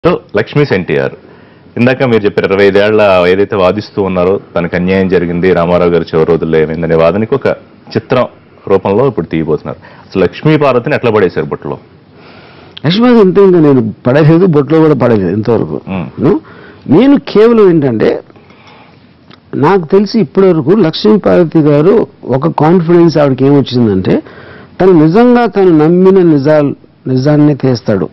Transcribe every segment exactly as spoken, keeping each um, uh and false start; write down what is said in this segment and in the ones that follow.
So Lakshmi NTR ఇందాక మీరు చెప్పారు ఇరవై ఐదేళ్ల ఏదైతే వాదిస్తూ ఉన్నారో తనకు అన్యాయం జరిగింది, రామారావు గారు చివరి రోజుల్లో ఏమైందనే వాదనకి ఒక చిత్రం రూపంలో ఇప్పుడు తీయబోతున్నారు. అసలు లక్ష్మీ పార్వతిని ఎట్లా పడేశారు బొట్టులో? లక్ష్మీ ఇంత ఇంకా నేను పడలేదు, బొట్టులో కూడా పడలేదు ఇంతవరకు. నేను కేవలం ఏంటంటే నాకు తెలిసి ఇప్పటి వరకు లక్ష్మీ పార్వతి గారు ఒక కాన్ఫిడెన్స్ ఆవిడకి ఏమొచ్చిందంటే తను నిజంగా తను నమ్మిన నిజాలు నిజాన్ని తీస్తాడు,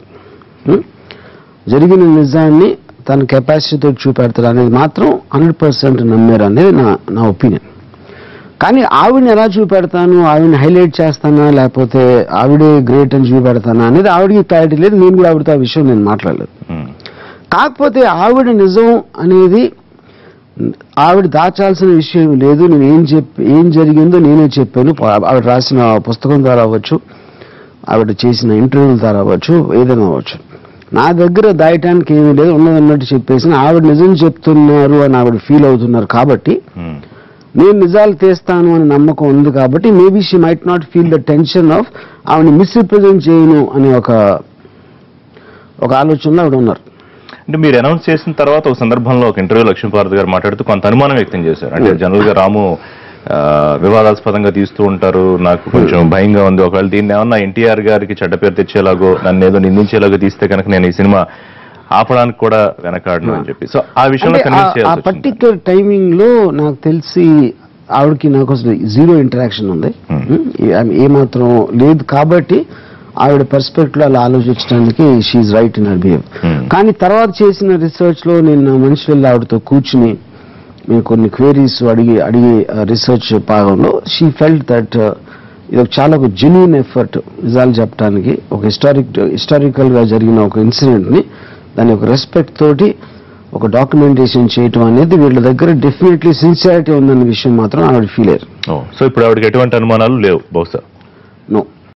జరిగిన నిజాన్ని తన కెపాసిటీతో చూపెడతాడు అనేది మాత్రం హండ్రెడ్ పర్సెంట్ నమ్మారు అనేది నా నా ఒపీనియన్. కానీ ఆవిడని ఎలా చూపెడతాను, ఆవిడని హైలైట్ చేస్తానా లేకపోతే ఆవిడే గ్రేట్ అని చూపెడతానా అనేది ఆవిడకి క్లారిటీ లేదు. నేను కూడా ఆవిడతో ఆ విషయం నేను మాట్లాడలేదు. కాకపోతే ఆవిడ నిజం అనేది ఆవిడ దాచాల్సిన విషయం లేదు. నేను ఏం చెప్పి ఏం జరిగిందో నేనే చెప్పాను. ఆవిడ రాసిన పుస్తకం ద్వారా అవ్వచ్చు, ఆవిడ చేసిన ఇంటర్వ్యూల ద్వారా అవ్వచ్చు, ఏదైనా అవ్వచ్చు. నా దగ్గర దాయటానికి ఏమీ లేదు, ఉన్నదన్నట్టు చెప్పేసి ఆవిడ నిజం చెప్తున్నారు అని ఆవిడ ఫీల్ అవుతున్నారు. కాబట్టి నేను నిజాలు తీస్తాను అని నమ్మకం ఉంది. కాబట్టి maybe she might not feel the tension of ఆవిడని మిస్రిప్రజెంట్ చేయను అనే ఒక ఒక ఆలోచనలో ఆవిడ ఉన్నారు. అంటే మీరు అనౌన్స్ చేసిన తర్వాత ఒక సందర్భంలో ఒక ఇంటర్వ్యూ లక్ష్మీ పార్వతి గారు మాట్లాడుతూ కొంత అనుమానం వ్యక్తం చేశారు. అంటే జనరల్ గా రాము వివాదాస్పదంగా తీస్తూ ఉంటారు, నాకు కొంచెం భయంగా ఉంది, ఒకవేళ దీన్ని ఏమన్నా ఎన్టీఆర్ గారికి చెడ్డ పేరు తెచ్చేలాగో నన్ను ఏదో నిందించేలాగో తీస్తే కనుక నేను ఈ సినిమా ఆపడానికి కూడా వెనకాడను అని చెప్పి. సో ఆ విషయంలో ఆ పర్టిక్యులర్ టైమింగ్ లో నాకు తెలిసి ఆవిడకి నాకు అసలు జీరో ఇంటరాక్షన్ ఉంది, ఏమాత్రం లేదు. కాబట్టి ఆవిడ పర్స్పెక్టివ్ అలా ఆలోచించడానికి she right in her behave. కానీ తర్వాత చేసిన రీసెర్చ్ లో నేను మనిషి వెళ్ళి ఆవిడతో కూర్చుని మేము కొన్ని క్వేరీస్ అడిగి అడిగి రీసెర్చ్ భాగంలో షీ ఫెల్ట్ దట్ ఇది ఒక చాలా ఒక జెన్యూన్ ఎఫర్ట్ నిజాలు చెప్పడానికి, ఒక హిస్టారిక్ హిస్టారికల్ గా జరిగిన ఒక ఇన్సిడెంట్ ని దాని ఒక రెస్పెక్ట్ తోటి ఒక డాక్యుమెంటేషన్ చేయటం అనేది వీళ్ళ దగ్గర డెఫినెట్లీ సిన్సియారిటీ ఉందన్న విషయం మాత్రం ఆవిడ ఫీల్ అయ్యారు. సో ఇప్పుడు ఆవిడకి ఎటువంటి అనుమానాలు లేవు బహుశా? నో.